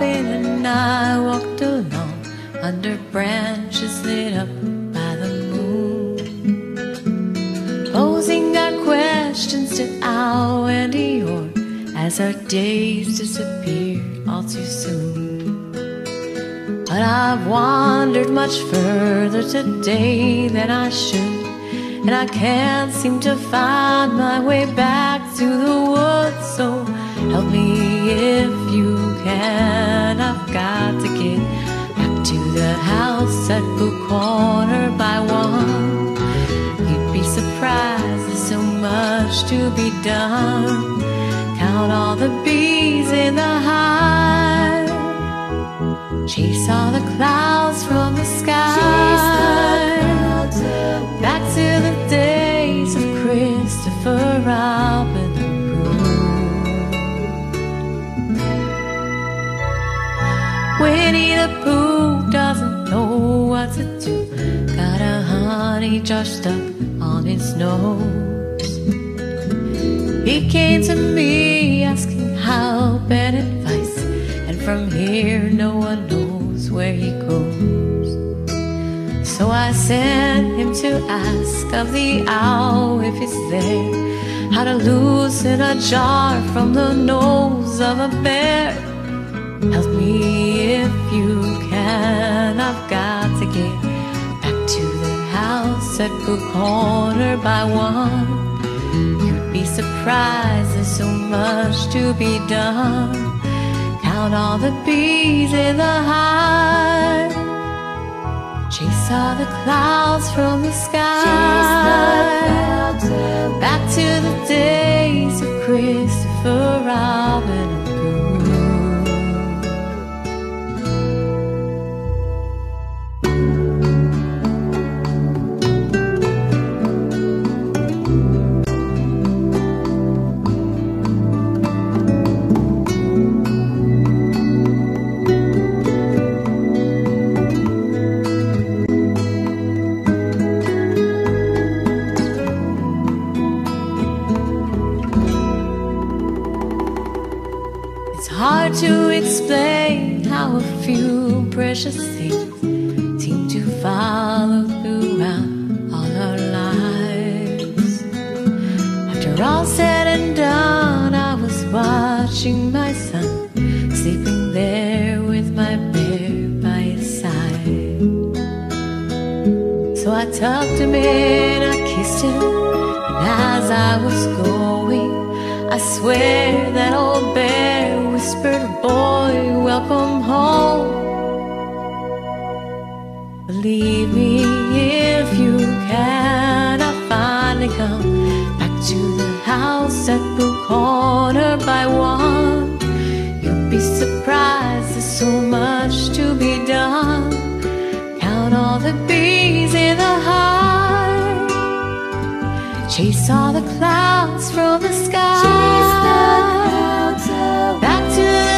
morning and I walked along under branches lit up by the moon, posing our questions to Al and Eeyore as our days disappeared all too soon. But I've wandered much further today than I should, and I can't seem to find my way back to the woods. So help me if you can. I've got to get back to the house at Boo Corner by 1. You'd be surprised, there's so much to be done. Count all the bees in the hive, chase all the clouds from the sky, back to the days of Christopher Robin and Pooh. Winnie the Pooh doesn't know what to do, got a honey jar stuck on his nose. He came to me asking help and advice, and from here no one knows where he goes. So I sent him to ask of the owl if it's there, how to loosen a jar from the nose of a bear. Help me if you can. I've got to get back to the house at Boo Corner by 1. You'd be surprised, there's so much to be done. Count all the bees in the hive, chase all the clouds from the sky, back to the days of Christopher Robin and Pooh. It's hard to explain how a few precious things seem to follow throughout all our lives. After all said and done, I was watching my son sleeping there with my bear by his side. So I tucked him in, I kissed him, and as I was going, I swear that old bear whispered, "Boy, welcome home." Believe me if you can, I finally come back to the house at Boo Corner by 1. You'll be surprised, there's so much to be done. Count all the bees in the hive, chase all the clouds from the sky, back to the